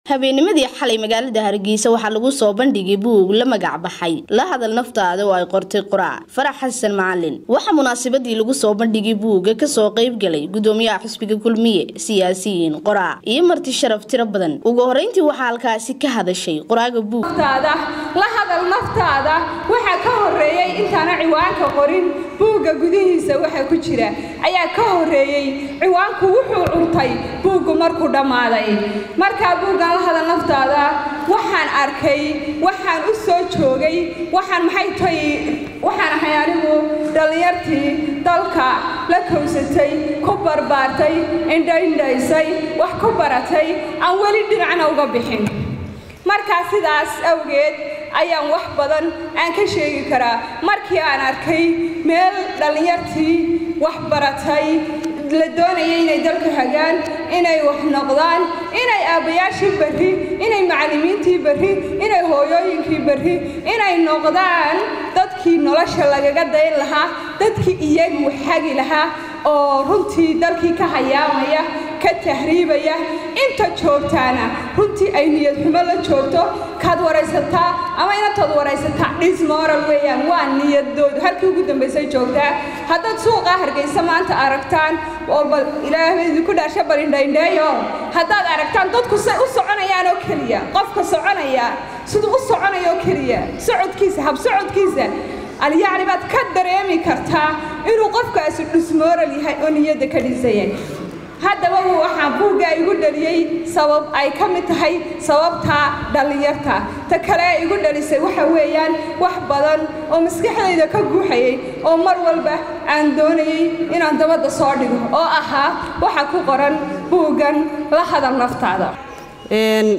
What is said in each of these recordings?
habeennimadii xalay magaalada Hargeysa waxaa lagu soo bandhigay buug la magac baxay la hadal naftaada oo ay qortay Quraac Farax Xasan Macallin waxa munaasabadii lagu soo bandhigay buugga ka soo qayb galay gudoomiyaha xisbiga kulmiye siyaasiyiin Quraac iyo marti sharaf tiro badan ugu horeyntii waxa halkaasi ka hadashay qoraaga buugtaada la hadal naftaada waxa ka horeeyay intaana ciwaanka qorin buugga gudihiisa waxa ku jira ayaa ka horeeyay ciwaanku wuxuu curtay buuggu markuu dhamaaday marka buugga هذا النفط هذا وحن أركي وحن أسود شوقي وحن محيطي وحن حيانمو دليرتي دلكا لكوستي كبر بارتي إندايسي وحكبرتي أولي درعنا وقبحين مركز داس أوجد أيام وحبضن أنك شيء كرا مركي أنا أركي ميل دليرتي وحبرتي لدوني إني دلك هجان إني وحنقضان إني أبياشي بري إني معلمينتي بري إني هويوينكي بري إني نقضان dadkii nolosha laga gaday laha dadkii iyagu xagi laha oo runtii dalkii ka hayaamaya ka tahriibaya inta joogtaana runtii ay niyad xumo la joogto kaad wareysata ama inaad wareysata dismoral weeyaan waa niyadood halkii ugu dambeysay joogtaa haddaad suuqa Hargeysa maanta aragtaan oo bal Ilaahay ku dhaashay balindhayndeeyo haddaad aragtaan dadku say u soconayaan oo kaliya qofka soconaya sidoo u soconayo kaliya socodkiisa hab socodkiisa يعني بعد كدر يمي كرتا إنه قفك أسد اسمور اللي هاي أنية دكريزين هذا هو حبوجا يقول لي سبب أي كم تهاي سببتها دليرتها تكلا يقول لي سوى حويان وحبضن ومسكح إذا كجوحي أو مرولبه عندوني إن عند بعض صادق أو أها وحكو قرن بوجن لا هذا النفط هذا إن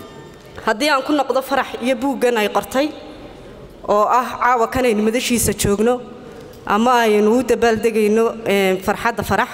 هدي عن كنا قضى فرح يبوجن أي قرتي oo caawa kanaynu madashiisa joogno ama aynu u dabaaldegayno farxadda farax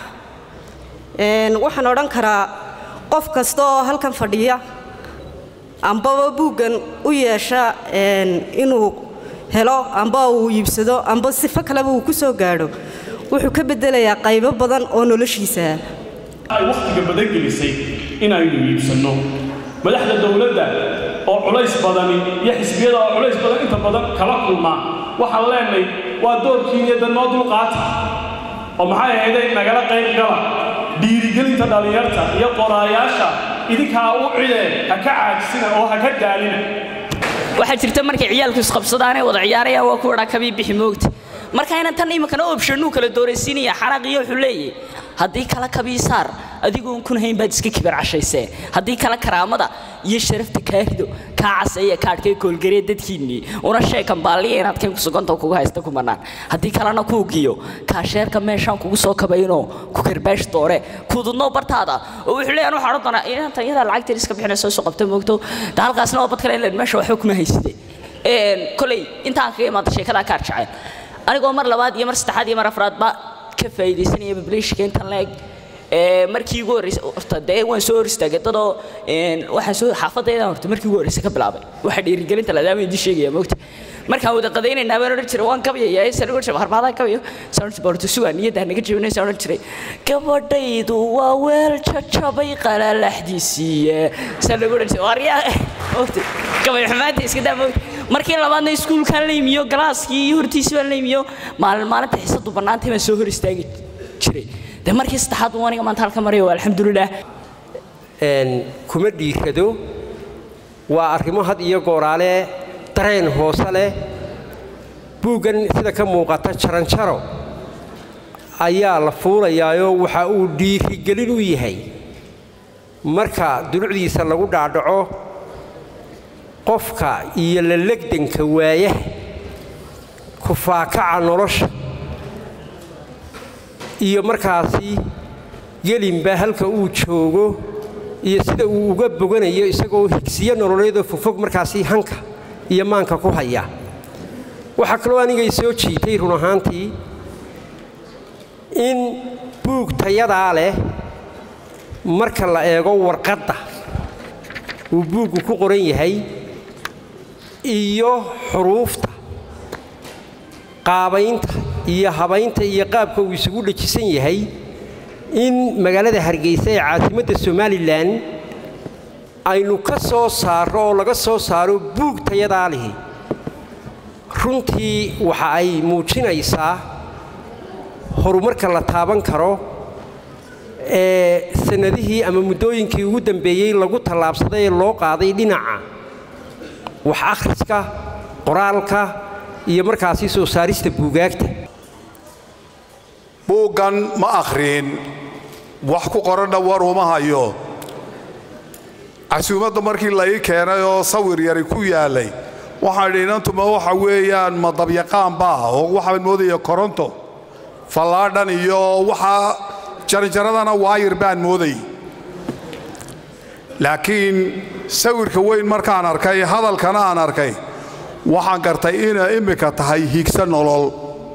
waxaan oran karaa qof kasta oo halkan fadhiya amba buugan u yeesha inuu helo amba uu iibsado amba sifo kale uu ku soo gaaro wuxuu ka bedelayaa qaybo badan oo noloshiisa ay waqtiga badan gelisay in aynu iibsano madaxda dawladda oo culays badan iyo xisbiyada oo culays badan inta badan kala kulma waxa leenay waa doorkiina noo dulqaata oo maxay ahayd nagala qayb gala dhiirigelinta dhalinyarta iyo qoraayaasha idinka u ciideen ha ka caagsina oo ha ka daalina waxa jirta markay ciyaalku isqabsadaan ay wada ciyaarayaan waa ku wada kabi bixi moogta marka inaan tan imkana option kala dooraysiinaya xaraq iyo xuleeyay haddii kala kabiisaar adigu kun hayn baad iska kibar cashaysay haddii kala karaamada iyo sharafta kaarido ka casaya kaadkay koolgaree dadkiinii una sheekan baaliye inaad kan ku suganto kugu haysta kumanaan haddii kalena ku giyo ka sheerka meeshan kugu soo kabayno ku karbaash doore kududno bartaada oo wuxuu leeyahay waxa radana inta iyada lacagta iska bixinayso soo qabta moogto halkaasna oo bad kale in meesha wax kuma hayside kulay intaan ka imaad sheekada ka jacayl anigoo mar labaad iyo mar saddexaad iyo mar afraad ba ka faa'iideysanaya publishka intan leeg markii ugu horeysay waan soo istaagay dadoo waxa soo xaafadayda horta markii ugu horeysay ka bilaabay waxa dhiirigelinta la daamay idin sheegaya moogta marka wada qadaynayna baan oran jiray waan kabayay sariir ku harbaada kabayo sawirta boorto sugan iyada naga jibinaysa oran jiray gabadhaydu waa weel jajabay qalalaxdiisiye sariir ku jiray wariya moogta kabay xumaad iska daamo markii labaadna iskuulka la yimiyo galaaskii hortiisa la yimiyo maalinta xisadu banaantay ma soo hor istaagay jiray markii saddexaad waaniga maanta halka mariyo alxamdulillah kuma dhiirado waa arrimo had iyo gooraale dareen hoose leh buugan sida ka muuqata jaranjaro ayaa la fuulayaa waxa uu dhiirigelin u yahay marka dunucdiisa lagu dhaadhaco qofka iyo la legdanka waayaha ku faakaca nolosha iyo markaasi gelinba halka uu joogo iyo sida uu uga boganayo isagoo higsiyo nololeed oo fofog markaasi hanka iyo maanka ku haya waxa kale oo aniga soo jiitay run ahaantii in buug tayada leh marka la eego warqadda uu buugu ku qoran yahay iyo xuruufta qaabaynta iyo habaynta iyo qaabka uu isugu dhajisan yahay in magaalada Hargeysa ee caasimadda Somaliland aynu ka soo saaro oo laga soo saaro buug tayadaa lihi runtii waxa ay muujinaysaa horumarka la taaban karo ee sanadihii ama muddooyinkii ugu dambeeyey lagu tallaabsaday ee loo qaaday dhinaca wax akhriska qoraalka iyo markaasi soo saarista buugaagta buuggan ma akhriin wax ku qoranna war uma hayo casuumadda markii la ii keenay oo sawir yari ku yaalay waxaan idhi inantuma waxa weeyaan madabyaqaan baa oo waxaan moodaya koronto fallaadhan iyo waxa jarjaradana waayir baan mooday laakiin sawirka weyn markaan arkay hadalkana aan arkay waxaan gartay inay imika tahay higsa nolol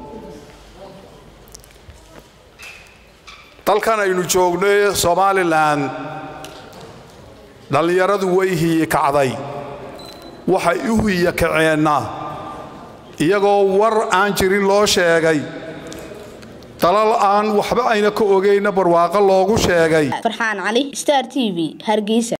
dalkan aynu joognay Somaliland dhalinyaradu way kacday waxay u kaceenna iyagoo war aan jirin loo sheegay dalal aan waxba ayna ka ogeyn barwaaqo loogu sheegay Farxaan Cali Star TV Hargeysa